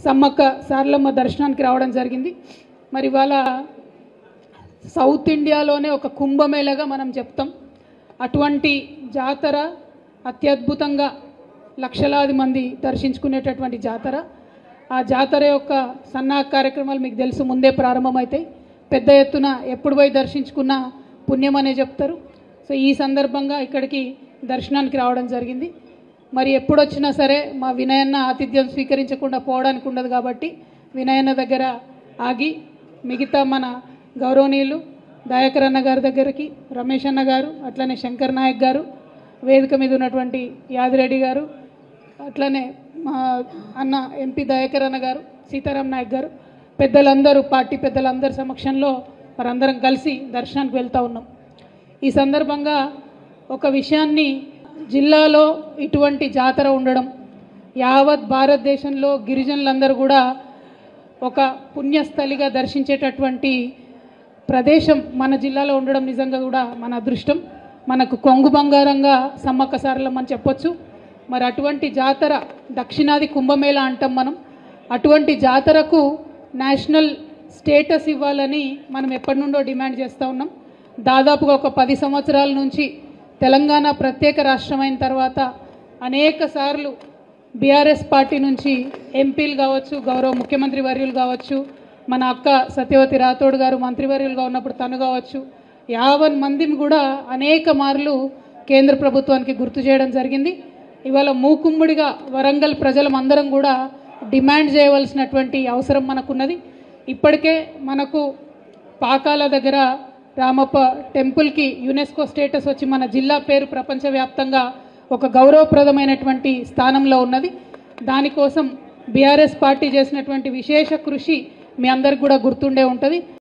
సమ్మక్క సారలమ్మ దర్శనానికి రావడం జరిగింది. మరి ఇవాళ సౌత్ ఇండియాలోనే ఒక కుంభమేళగా మనం చెప్తాం. అటువంటి జాతర అత్యద్భుతంగా లక్షలాది మంది దర్శించుకునేటటువంటి జాతర. ఆ జాతర యొక్క సన్నాహక కార్యక్రమాలు మీకు తెలుసు, ముందే ప్రారంభమవుతాయి. పెద్ద ఎత్తున ఎప్పుడు పోయి దర్శించుకున్నా పుణ్యం అనే చెప్తారు. సో ఈ సందర్భంగా ఇక్కడికి దర్శనానికి రావడం జరిగింది. మరి ఎప్పుడొచ్చినా సరే మా వినయన్న ఆతిథ్యం స్వీకరించకుండా పోవడానికి ఉండదు కాబట్టి వినయన్న దగ్గర ఆగి మిగతా మన గౌరవనీయులు దయాకర్ అన్న గారి దగ్గరికి, రమేష్ అన్న గారు, అట్లనే శంకర్ నాయక్ గారు, వేదిక మీద ఉన్నటువంటి యాదిరెడ్డి గారు, అట్లనే మా అన్న ఎంపీ దయాకర్ అన్న గారు, సీతారాం నాయక్ గారు, పెద్దలందరూ పార్టీ పెద్దలందరి సమక్షంలో మరందరం కలిసి దర్శనానికి వెళ్తూ ఉన్నాం. ఈ సందర్భంగా ఒక విషయాన్ని, జిల్లాలో ఇటువంటి జాతర ఉండడం, యావత్ భారతదేశంలో గిరిజనులందరూ కూడా ఒక పుణ్యస్థలిగా దర్శించేటటువంటి ప్రదేశం మన జిల్లాలో ఉండడం నిజంగా కూడా మన అదృష్టం. మనకు కొంగు బంగారంగా సమ్మక్క సారలమ్మ అని చెప్పొచ్చు. మరి అటువంటి జాతర దక్షిణాది కుంభమేళ అంటాం మనం. అటువంటి జాతరకు నేషనల్ స్టేటస్ ఇవ్వాలని మనం ఎప్పటి నుండో డిమాండ్ చేస్తూ ఉన్నాం. దాదాపుగా ఒక 10 సంవత్సరాల నుంచి తెలంగాణ ప్రత్యేక రాష్ట్రమైన తర్వాత అనేక సార్లు బీఆర్ఎస్ పార్టీ నుంచి ఎంపీలు కావచ్చు, గౌరవ ముఖ్యమంత్రి వర్యులు కావచ్చు, మన అక్క సత్యవతి రాథోడ్ గారు మంత్రివర్యులుగా ఉన్నప్పుడు తను కావచ్చు, 50 మందిని కూడా అనేక మార్లు కేంద్ర ప్రభుత్వానికి గుర్తు చేయడం జరిగింది. ఇవాళ మూకుమ్మడిగా వరంగల్ ప్రజలందరం కూడా డిమాండ్ చేయవలసినటువంటి అవసరం మనకున్నది. ఇప్పటికే మనకు పాకాల దగ్గర రామప్ప టెంపుల్కి యునెస్కో స్టేటస్ వచ్చి మన జిల్లా పేరు ప్రపంచవ్యాప్తంగా ఒక గౌరవప్రదమైనటువంటి స్థానంలో ఉన్నది. దానికోసం బీఆర్ఎస్ పార్టీ చేసినటువంటి విశేష కృషి మీ అందరికి కూడా గుర్తుండే ఉంటుంది.